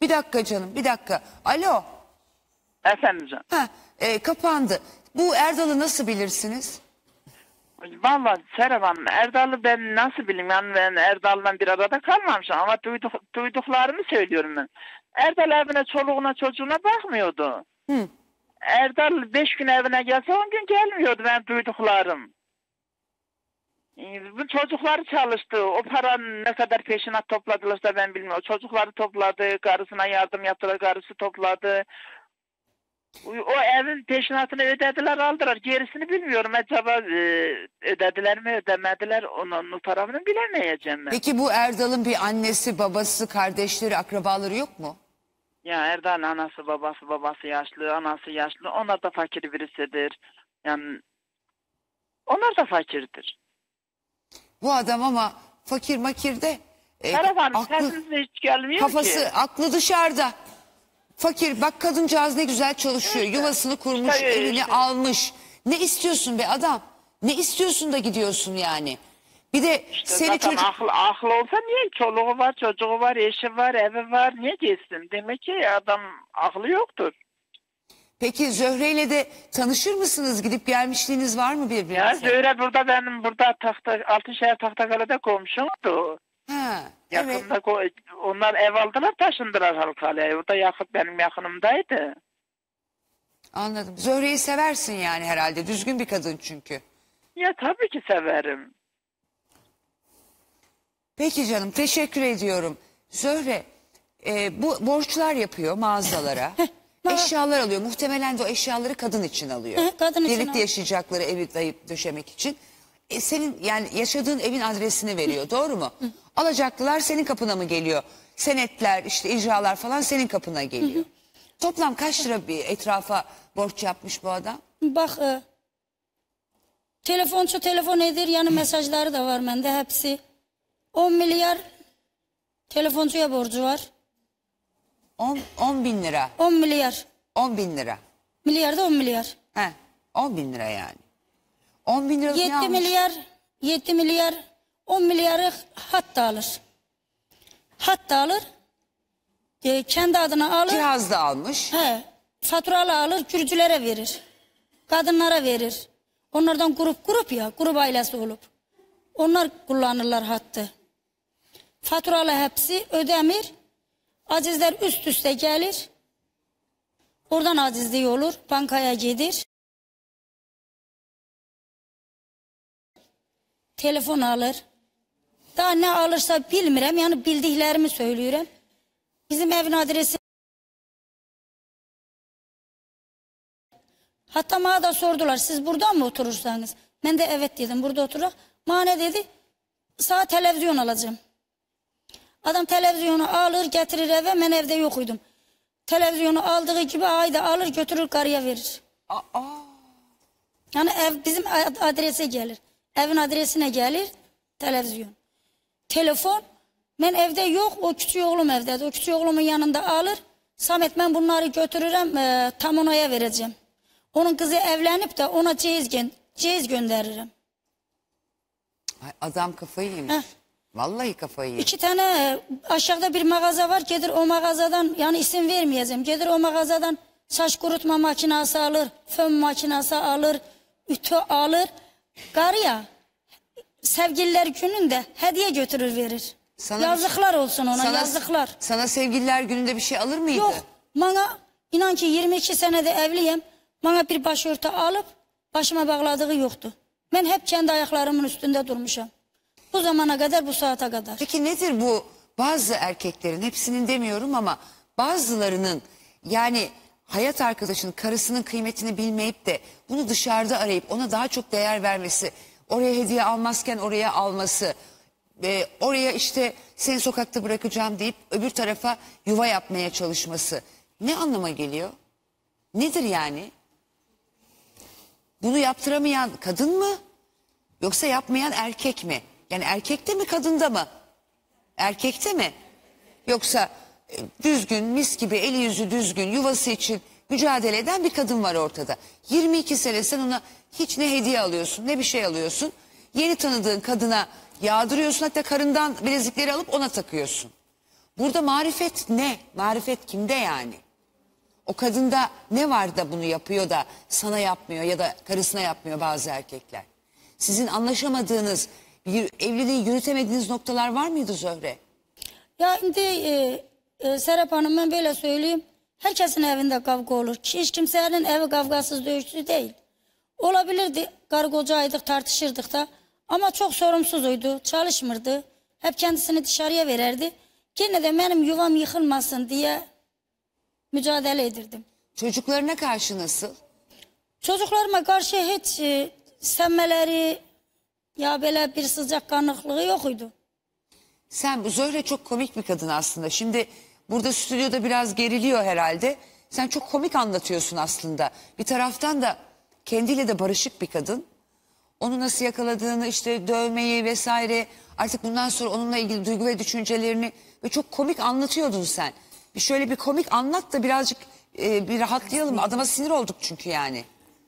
Bir dakika canım, bir dakika. Alo. Efendim canım. Kapandı. Bu Erdal'ı nasıl bilirsiniz? Vallahi Serap Hanım, Erdal'ı ben nasıl bileyim? Yani ben Erdal'la bir arada kalmamışım ama duyduklarımı söylüyorum ben. Erdal evine, çoluğuna, çocuğuna bakmıyordu. Hı. Erdal 5 gün evine gelse 10 gün gelmiyordu, ben duyduklarım. Bu çocukları çalıştı. O paranın ne kadar peşinat topladılarsa ben bilmiyorum. Çocukları topladı, karısına yardım yaptılar, karısı topladı. O evin peşinatını ödediler, aldılar. Gerisini bilmiyorum. Acaba ödediler mi, ödemediler, onun tarafını bilemeyeceğim ben. Peki bu Erdal'ın bir annesi, babası, kardeşleri, akrabaları yok mu? Ya Erdal'ın anası, babası yaşlı, anası yaşlı. Onlar da fakir birisidir. Yani onlar da fakirdir. Bu adam ama fakir makir de Serap Hanım, sesiniz hiç gelmiyor kafası, ki. aklı dışarıda. Fakir, bak kadıncağız ne güzel çalışıyor. Evet. Yuvasını kurmuş, İşte, evini işte. almış. Ne istiyorsun be adam? Ne istiyorsun da gidiyorsun yani? Bir de İşte seni zaten çocuk... aklı olsa niye? Çoluğu var, çocuğu var, eşi var, evi var. Niye geçsin? Demek ki adam aklı yoktur. Peki Zöhre'yle de tanışır mısınız? Gidip gelmişliğiniz var mı birbirinize? Ya Zöhre burada, benim burada Altınşehir Tahtakale'de komşumdu. Ha, evet. Yakında onlar ev aldılar, taşındılar Halkalı'ya. Orada yakın, benim yakınımdaydı. Anladım. Zöhre'yi seversin yani herhalde. Düzgün bir kadın çünkü. Ya tabii ki severim. Peki canım, teşekkür ediyorum. Zöhre, bu borçlar yapıyor mağazalara. Eşyalar alıyor. Muhtemelen de o eşyaları kadın için alıyor. Kadın için Birlikte alıyor. yaşayacakları evi dayayıp döşemek için. Senin yani yaşadığın evin adresini veriyor, doğru mu? Alacaklılar senin kapına mı geliyor? Senetler, işte icralar falan senin kapına geliyor. Toplam kaç lira bir etrafa borç yapmış bu adam? Bak, telefonçu telefon edir, yani mesajları da var bende hepsi. 10 milyar telefoncuya borcu var. 10 bin lira. 10 milyar. 10 bin lira. Milyarda 10 milyar. 10 bin lira yani. 10 bin lira 7 milyar, 7 milyar, 10 milyarı hatta alır. Hatta alır. Kendi adına alır. Cihaz da almış. Faturalı alır, Kürcülere verir. Kadınlara verir. Onlardan grup ya, grup ailesi olup. Onlar kullanırlar hattı. Faturalı hepsi ödemir. Acizler üst üste gelir. Oradan acizliği olur. Bankaya gider. Telefon alır. Daha ne alırsa bilmirəm. Yani bildiklerimi söylüyorum. Bizim evin adresi. Hatta bana da sordular, siz buradan mı oturursanız? Ben de evet dedim, burada oturak. Bana ne dedi? Sana televizyon alacağım. Adam televizyonu alır getirir eve, ben evde yokuydum. Televizyonu aldığı gibi ayda alır götürür karıya verir. Yani ev bizim adrese gelir. Evin adresine gelir televizyon. Telefon, ben evde yok, o küçük oğlum evde. O küçük oğlumun yanında alır. Samet, ben bunları götürürüm, tam onaya vereceğim. Onun kızı evlenip de ona ceyiz gönderirim. Ay, adam kafayı yemiş. Vallahi kafayı yemiş. 2 tane aşağıda bir mağaza var. Gelir o mağazadan, yani isim vermeyeceğim. Gelir o mağazadan saç kurutma makinesi alır, fön makinesi alır, ütü alır. Karıya sevgililer gününde hediye götürür verir. Yazıklar olsun ona, yazıklar. Sana sevgililer gününde bir şey alır mıydı? Yok, bana inan ki 22 senede evliyim. Bana bir başörtü alıp başıma bağladığı yoktu. Ben hep kendi ayaklarımın üstünde durmuşum. Bu zamana kadar, bu saate kadar. Peki nedir bu bazı erkeklerin, hepsinin demiyorum ama bazılarının yani hayat arkadaşının, karısının kıymetini bilmeyip de bunu dışarıda arayıp ona daha çok değer vermesi, oraya hediye almazken oraya alması, oraya işte seni sokakta bırakacağım deyip öbür tarafa yuva yapmaya çalışması ne anlama geliyor? Nedir yani? Bunu yaptıramayan kadın mı? Yoksa yapmayan erkek mi? Yani erkekte mi, kadında mı? Erkekte mi? Yoksa düzgün, mis gibi, eli yüzü düzgün, yuvası için mücadele eden bir kadın var ortada. 22 sene sen ona hiç ne hediye alıyorsun, ne bir şey alıyorsun. Yeni tanıdığın kadına yağdırıyorsun, hatta karından bilezikleri alıp ona takıyorsun. Burada marifet ne? Marifet kimde yani? O kadında ne var da bunu yapıyor da sana yapmıyor ya da karısına yapmıyor bazı erkekler? Sizin anlaşamadığınız, bir evliliği yürütemediğiniz noktalar var mıydı Zöhre? Ya şimdi Serap Hanım, ben böyle söyleyeyim. Herkesin evinde kavga olur. Hiç kimsenin evi kavgasız dövüşlü değil. Olabilirdi, karı kocaydık, tartışırdık da. Ama çok sorumsuzuydu, çalışmırdı. Hep kendisini dışarıya vererdi. Yine de benim yuvam yıkılmasın diye mücadele edirdim. Çocuklarına karşı nasıl? Çocuklarıma karşı hiç sevmeleri ya böyle bir sıcakkanlıklığı yokuydu. Sen, bu Zöhre çok komik bir kadın aslında. Şimdi burada stüdyoda biraz geriliyor herhalde. Sen çok komik anlatıyorsun aslında. Bir taraftan da kendiyle de barışık bir kadın. Onu nasıl yakaladığını, işte dövmeyi vesaire, artık bundan sonra onunla ilgili duygu ve düşüncelerini ve çok komik anlatıyordun sen. Bir şöyle bir komik anlat da birazcık bir rahatlayalım. Adama sinir olduk çünkü yani.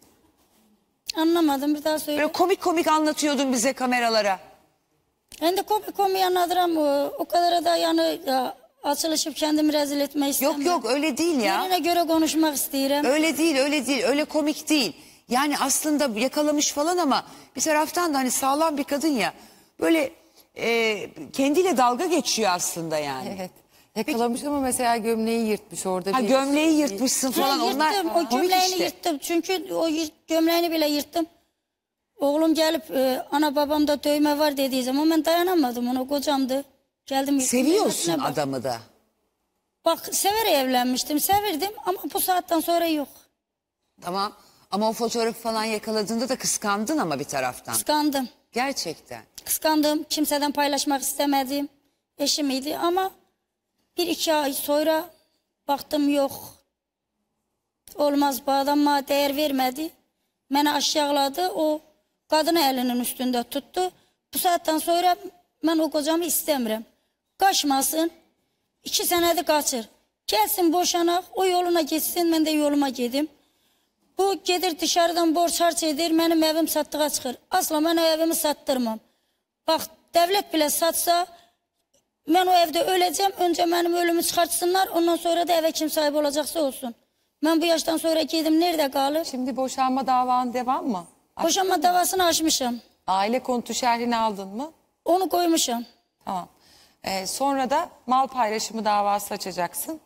Anlamadım, bir daha söyle. Böyle komik komik anlatıyordun bize kameralara. Ben de komik anlatırım. O kadar da yani açılışıp kendimi rezil etmeyi istemem. Yok öyle değil ya. Yerine göre konuşmak isterim. Öyle değil, öyle komik değil. Yani aslında yakalamış falan ama bir taraftan da hani sağlam bir kadın ya. Böyle kendiyle dalga geçiyor aslında yani. Evet. Yakalamış ama mesela gömleği yırtmış orada. Ha, gömleği yırtmışsın falan, onlar Yırttım, o komik gömleğini işte. yırttım. Çünkü o gömleğini bile yırttım. Oğlum gelip ana babamda dövme var dediği zaman ben dayanamadım, ona kocamdı. Geldim. yırttım, Seviyorsun bak. adamı da. Bak, severek evlenmiştim, sevirdim ama bu saatten sonra yok. Tamam, ama o fotoğrafı falan yakaladığında da kıskandın ama bir taraftan. Kıskandım. Gerçekten. Kıskandım, kimseden paylaşmak istemedim. Eşimiydi ama 1-2 ay sonra baktım yok. Olmaz, bu adam bana değer vermedi. Beni aşağıladı, o kadını elinin üstünde tuttu. Bu saatten sonra ben o kocamı istemiyorum. Kaçmasın, 2 senedir kaçır. Gelsin boşanak, o yoluna gitsin, ben de yoluma gidim. Bu gelir dışarıdan borç harç edir, benim evim sattığa çıkır. Asla ben evimi sattırmam. Bak, devlet bile satsa ben o evde öleceğim. Önce benim ölümü çıkartsınlar, ondan sonra da eve kim sahibi olacaksa olsun. Ben bu yaştan sonra gidim, nerede kalır? Şimdi boşanma davan devam mı? Boşanma davasını açmışım. Aile konutu şerhini aldın mı? Onu koymuşum. Tamam. Sonra da mal paylaşımı davası açacaksın.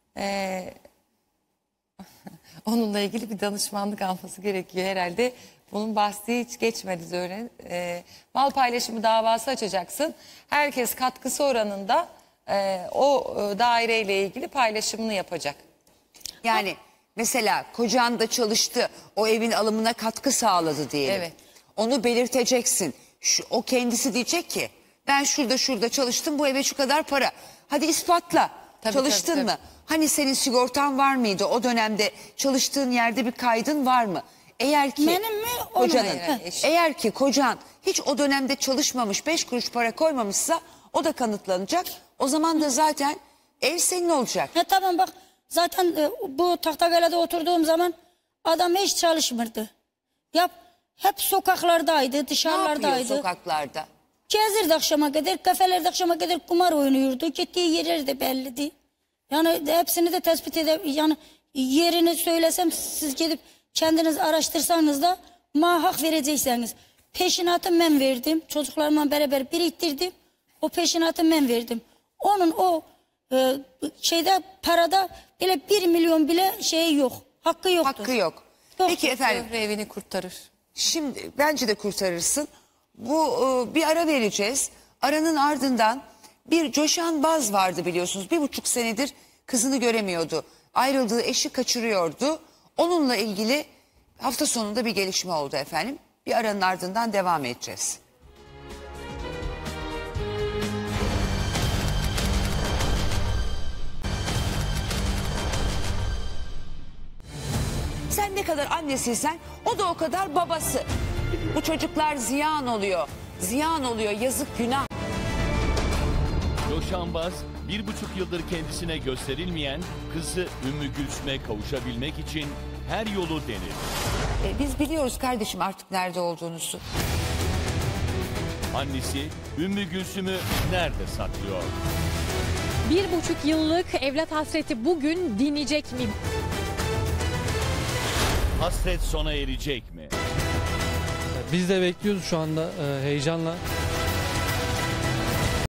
Onunla ilgili bir danışmanlık alması gerekiyor herhalde. Bunun bahsi hiç geçmedi Zöhre. Mal paylaşımı davası açacaksın. Herkes katkısı oranında o daireyle ilgili paylaşımını yapacak. Yani mesela kocan da çalıştı, o evin alımına katkı sağladı diyelim. Evet. Onu belirteceksin. O kendisi diyecek ki ben şurada çalıştım, bu eve şu kadar para. Hadi ispatla. Tabii, Çalıştın tabii. mı? Hani senin sigortan var mıydı? O dönemde çalıştığın yerde bir kaydın var mı? Eğer ki Benim mi, onun mu? kocanın, Hayır, eşim. eğer ki kocan hiç o dönemde çalışmamış, 5 kuruş para koymamışsa o da kanıtlanacak. O zaman da zaten ev senin olacak. Tamam, bak zaten bu Tahtakale'de oturduğum zaman adam hiç çalışmırdı. Hep sokaklardaydı, Ne yapıyor dışarılardaydı. sokaklarda? Gezirdi akşama kadar, kafelerde akşama kadar kumar oynuyordu. Gittiği yerler de belliydi. Yani hepsini de tespit yani yerini söylesem, siz gidip kendiniz araştırsanız da muhakkak vereceksiniz. Peşinatı ben verdim. Çocuklarımla beraber biriktirdim. O peşinatı ben verdim. Onun o parada bile 1 milyon bile yok. Hakkı yoktu. Hakkı yok. Yok. Peki efendim, Zöhre evini kurtarır. şimdi bence de kurtarırsın. Bu bir ara vereceğiz. Aranın ardından bir Coşan Baz vardı biliyorsunuz. 1,5 senedir kızını göremiyordu. Ayrıldığı eşi kaçırıyordu. Onunla ilgili hafta sonunda bir gelişme oldu efendim. Bir aranın ardından devam edeceğiz. Sen ne kadar annesiysen o da o kadar babası. Bu çocuklar ziyan oluyor. Ziyan oluyor, yazık, günah. Coşan Baz 1,5 yıldır kendisine gösterilmeyen kızı Ümmü Gülsüm'e kavuşabilmek için her yolu denir. Biz biliyoruz kardeşim artık nerede olduğunuzu. Annesi Ümmü Gülsüm'ü nerede saklıyor? 1,5 yıllık evlat hasreti bugün dinecek mi? Hasret sona erecek mi? Biz de bekliyoruz şu anda heyecanla.